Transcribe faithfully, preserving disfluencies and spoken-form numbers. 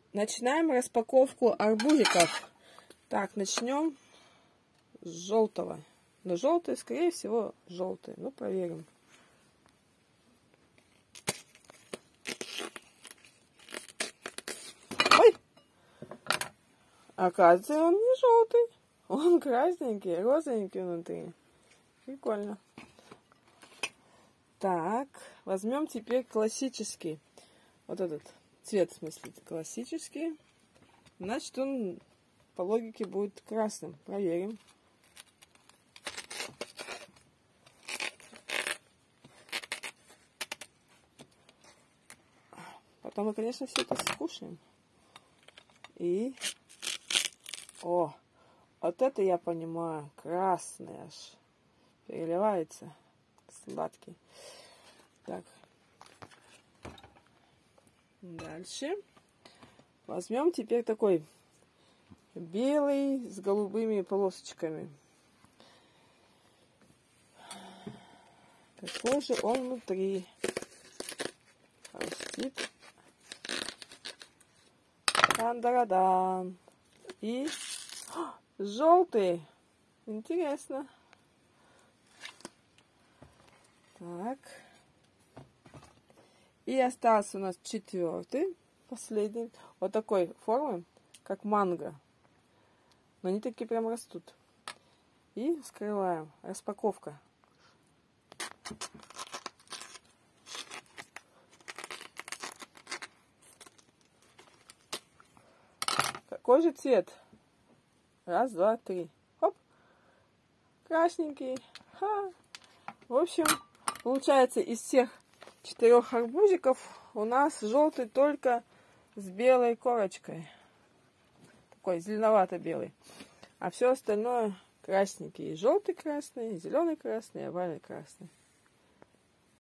Начинаем распаковку арбузиков. Так, начнем с желтого. Но желтый, скорее всего, желтый. Ну, проверим. Ой! Оказывается, он не желтый. Он красненький, розовенький внутри. Прикольно. Так, возьмем теперь классический. Вот этот цвет, в смысле, классический. Значит, он по логике будет красным. Проверим. Потом мы, конечно, все это скушаем. И... О! Вот это я понимаю. Красный аж. Переливается. Сладкий. Так. Дальше. Возьмем теперь такой белый с голубыми полосочками. Какой же он внутри? Хрустит. Дан-да-дан. И О, желтый. Интересно. Так. И остался у нас четвертый, последний. Вот такой формы, как манго. Но они такие прям растут. И вскрываем. Распаковка. Какой же цвет? Раз, два, три. Хоп. Красненький. Ха. В общем, получается, из всех четырех арбузиков у нас желтый только с белой корочкой. Такой зеленовато-белый. А все остальное красненький. Желтый красный, зеленый красный, овальный красный.